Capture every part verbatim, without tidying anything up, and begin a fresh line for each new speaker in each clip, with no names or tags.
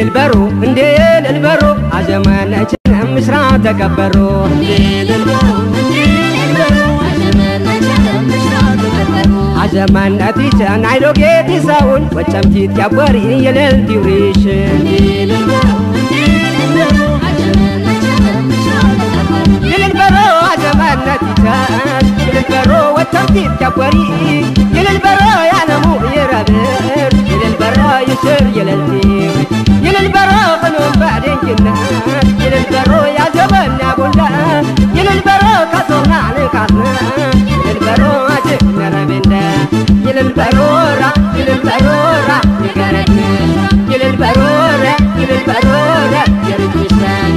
ልልበሩ እንዴ ልልበሩ አዘመናችን ምስራ ተከበሩ አዘመናችን አይዶ ጌት ይሳውን ወጨምቲት ያበሪ የለል ዲውሪሽ ልልበሩ አዘመናችን ልልበሩ ወጨምቲት ያበሪ ልልበሩ ያነሙ ይረብር ልልበሩ ይሽር የለልቲ ልልበሩ ቀኑን ባደንጅና ልልበሩ ያዘበና ቦንዳ ልልበሩ ካቶና ለካና ልልበሩ አጀነረበንዳ ልልበሩ ራ ልልበሩ ራ ይገረድ ልልበሩ ራ ልልበሩ ራ የርጅሳና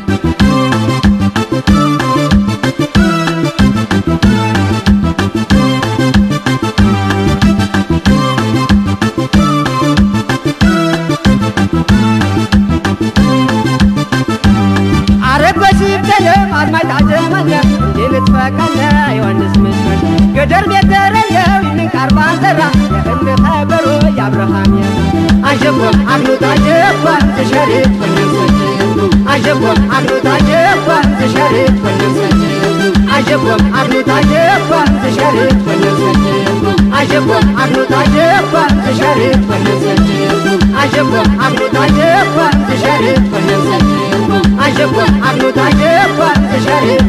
قدر بيتر اليوم من كربان ترى يهند خبرو يا ابراهيم عجبهم عقلو تعجبهم تشارك عجبهم عقلو تعجبهم تشارك عجبهم عقلو تعجبهم تشارك عجبهم عقلو تعجبهم تشارك عجبهم عقلو تعجبهم تشارك عجبهم عقلو تعجبهم تشارك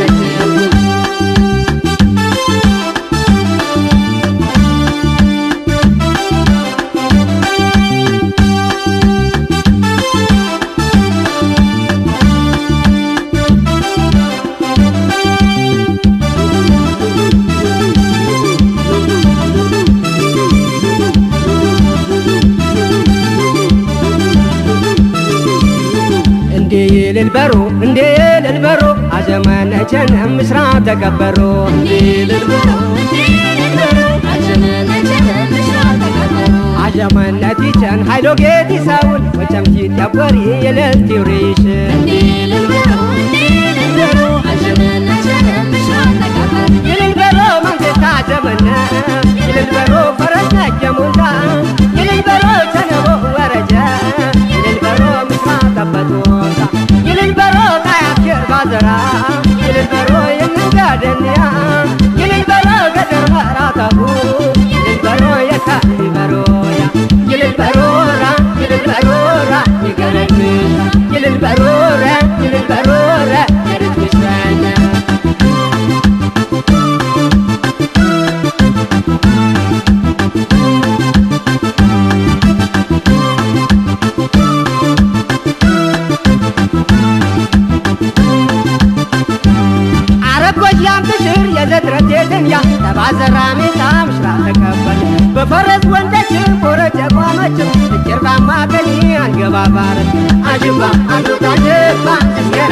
ልልበሩ እንዴ ልልበሩ አዘመናችን ምስራ ተከበሩ ልልበሩ አዘመናችን ሃይሎ ጌት ይሳውን ወጨምቲት ያበሪ የለል ዲውሪሽ ልልበሩ መንገታ ዘመና ልልበሩ ፈረስ ነጀሙንታ ልልበሩ ተነቦ ወረጃ ልልበሩ ምስራ ተበቱ ባዘራ ይልበሮ የነጋደንያ ይልበሮ ገደር ማራታቡ ይልበሮ የካይበሮያ ይልበሮራ ይልበሮራ ይገረድ ይልበሮራ ይልበሮራ የርትሽራና ተባዘራ ሜታ ምሽራ ተከበል በፈረስ ወንደች ወረጀ ቋመች ጀርባ ማገኒ አንገባባር አጅባ አንዱ ታጀባ